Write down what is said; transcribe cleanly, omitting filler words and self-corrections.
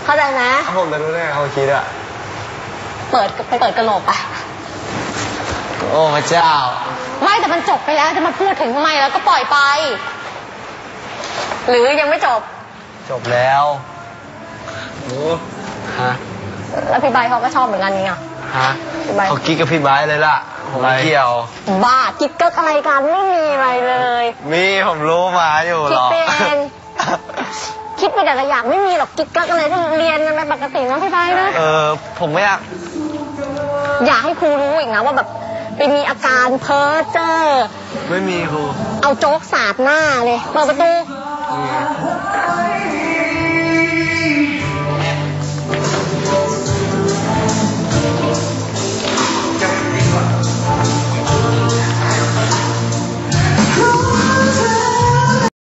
เข้าใจไหมผมจะรู้ได้ไงเขาคิดอะเปิดกระโหลกอะโอ้พระเจ้าไม่แต่มันจบไปแล้วจะมาพูดถึงทำไมแล้วก็ปล่อยไปหรือยังไม่จบแล้วโอ้ฮะแล้วพี่ใบเขาก็ชอบเหมือนกันนี่ไงฮะเขากิ๊กกับพี่ไบร์ทเลยล่ะผมไม่เกี่ยวบ้ากิ๊กเกิกอะไรกันไม่มีอะไรเลยมีผมรู้มาอยู่หรอกคิดเป็นคิดไปแต่ละอย่างไม่มีหรอกกิ๊กเกิกอะไรที่เรียนกันไปปกตินะพี่ใบนะผมไม่อยากให้ครูรู้อีกนะว่าแบบไปมีอาการเพ้อเจ้อไม่มีครูเอาโจ๊กสาดหน้าเลยเปิดประตู